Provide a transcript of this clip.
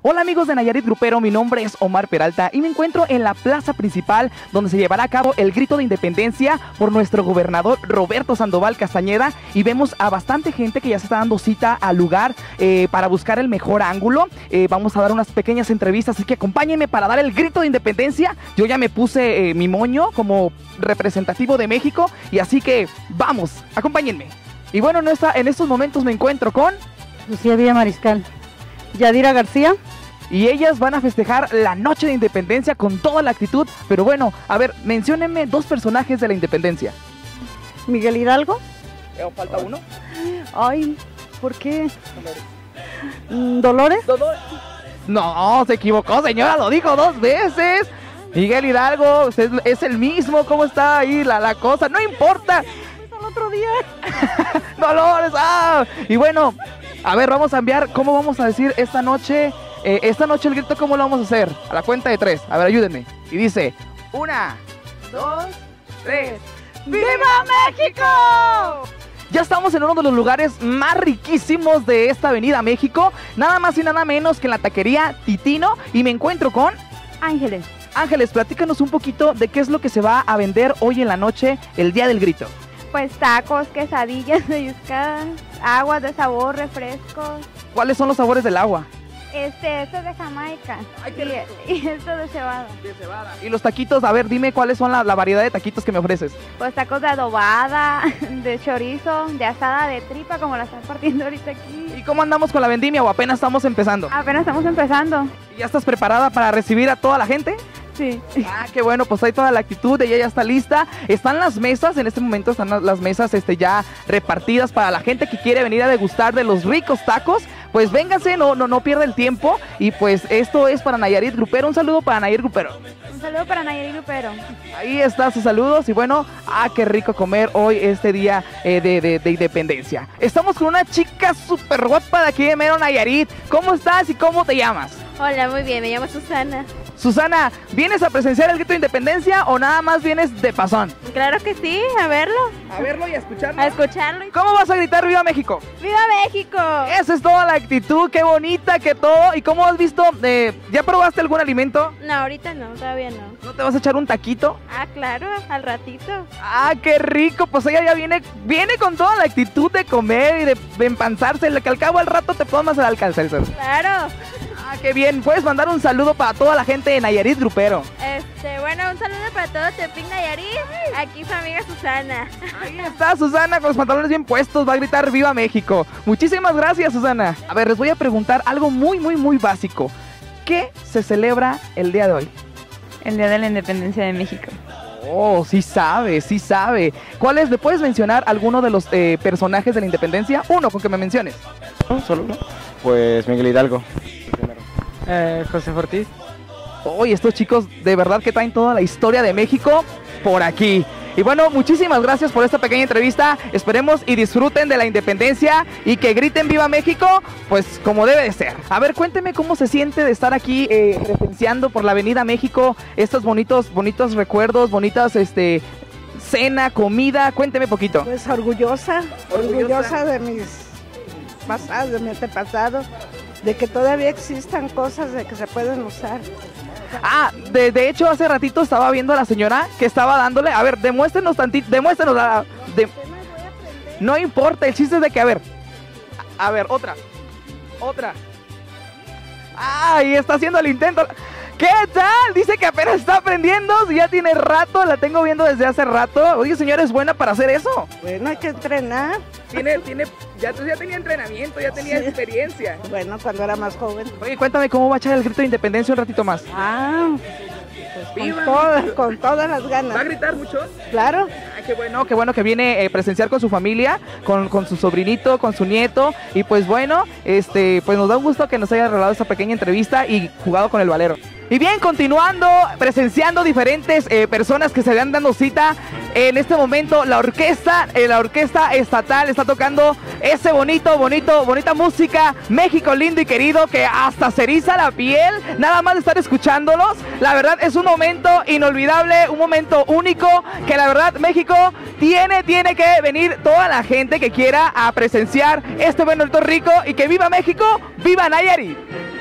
Hola amigos de Nayarit Grupero, mi nombre es Omar Peralta y me encuentro en la plaza principal donde se llevará a cabo el grito de independencia por nuestro gobernador Roberto Sandoval Castañeda, y vemos a bastante gente que ya se está dando cita al lugar para buscar el mejor ángulo. Vamos a dar unas pequeñas entrevistas, así que acompáñenme para dar el grito de independencia. Yo ya me puse mi moño como representativo de México, y así que vamos, acompáñenme. Y bueno, en estos momentos me encuentro con Lucía Villa Mariscal, Yadira García, y ellas van a festejar la noche de independencia con toda la actitud. Pero bueno, a ver, menciónenme dos personajes de la independencia. Miguel Hidalgo. ¿Falta uno? Ay, ¿por qué? ¿Dolores? No, se equivocó, señora, lo dijo dos veces. Miguel Hidalgo, es el mismo. ¿Cómo está ahí la cosa? No importa. El otro día. Dolores, y bueno, a ver, vamos a enviar, ¿cómo vamos a decir esta noche? Esta noche el grito, ¿cómo lo vamos a hacer? A la cuenta de 3, a ver, ayúdenme. Y dice, 1, 2, 3. ¡Viva México! Ya estamos en uno de los lugares más riquísimos de esta avenida México, nada más y nada menos que en la taquería Titino, y me encuentro con Ángeles. Ángeles, platícanos un poquito de qué es lo que se va a vender hoy en la noche, el día del grito. Pues tacos, quesadillas, pellizcadas, aguas de sabor, refrescos. ¿Cuáles son los sabores del agua? Esto es de Jamaica. Ay, qué rico. y esto de cebada. De cebada. Y los taquitos, a ver, dime cuáles son la variedad de taquitos que me ofreces. Pues tacos de adobada, de chorizo, de asada de tripa, como la están partiendo ahorita aquí. ¿Y cómo andamos con la vendimia o apenas estamos empezando? Apenas estamos empezando. ¿Y ya estás preparada para recibir a toda la gente? Sí. Qué bueno, pues hay toda la actitud, ella ya está lista. Están las mesas, en este momento están las mesas ya repartidas para la gente que quiere venir a degustar de los ricos tacos. Pues vénganse, no pierda el tiempo. Y pues esto es para Nayarit Grupero. Un saludo para Nayarit Grupero. Un saludo para Nayarit Grupero. Ahí están sus saludos. Y bueno, qué rico comer hoy este día de independencia. Estamos con una chica súper guapa de aquí de mero Nayarit. ¿Cómo estás y cómo te llamas? Hola, muy bien, me llamo Susana. Susana, ¿vienes a presenciar el grito de independencia o nada más vienes de pasón? Claro que sí, a verlo. A verlo y a escucharlo. A escucharlo. ¿Cómo vas a gritar ¡Viva México! ¡Viva México! Esa es toda la actitud, qué bonita, que todo. ¿Y cómo has visto? ¿Ya probaste algún alimento? No, ahorita no, todavía no. ¿No te vas a echar un taquito? Claro, al ratito. Qué rico, pues ella ya viene con toda la actitud de comer y de empanzarse, que al cabo al rato te podemos hacer alcanzar. Claro. Qué bien, puedes mandar un saludo para toda la gente de Nayarit Grupero. Bueno, un saludo para todo Tepic Nayarit, aquí su amiga Susana. Ahí está Susana con los pantalones bien puestos, va a gritar ¡Viva México! Muchísimas gracias, Susana. A ver, les voy a preguntar algo muy básico. ¿Qué se celebra el día de hoy? El Día de la Independencia de México. Oh, sí sabe. ¿Le puedes mencionar alguno de los personajes de la independencia? Uno, con que me menciones. ¿Solo uno? Pues Miguel Hidalgo. José Ortiz. Estos chicos de verdad que traen toda la historia de México por aquí. Y bueno, muchísimas gracias por esta pequeña entrevista. Esperemos y disfruten de la independencia y que griten ¡Viva México! Pues como debe de ser. A ver, cuénteme cómo se siente de estar aquí referenciando por la Avenida México estos bonitos recuerdos, bonitas cena, comida. Cuénteme poquito. Pues orgullosa de mis pasados, de mi antepasado, de que todavía existan cosas de que se pueden usar. De hecho, hace ratito estaba viendo a la señora que estaba dándole. A ver, demuéstrenos tantito, no importa, el chiste es de que, a ver, otra. Y está haciendo el intento. ¿Qué tal? Dice que apenas está aprendiendo, ya tiene rato, la tengo viendo desde hace rato. Oye, señora, ¿es buena para hacer eso? Bueno, hay que entrenar. Ya tenía entrenamiento, ya tenía experiencia. Bueno, cuando era más joven. Oye, cuéntame cómo va a echar el grito de independencia un ratito más. Pues con todas las ganas. ¿Va a gritar mucho? Claro. Qué bueno que viene a presenciar con su familia, con su sobrinito, con su nieto. Y pues bueno, pues nos da un gusto que nos haya regalado esta pequeña entrevista y jugado con el valero. Y bien, continuando, presenciando diferentes personas que se van dando cita. En este momento la orquesta estatal está tocando ese bonita música, México lindo y querido, que hasta se eriza la piel nada más de estar escuchándolos. La verdad es un momento inolvidable, un momento único, que la verdad México tiene que venir toda la gente que quiera a presenciar este bonito rico, y que viva México, viva Nayarit.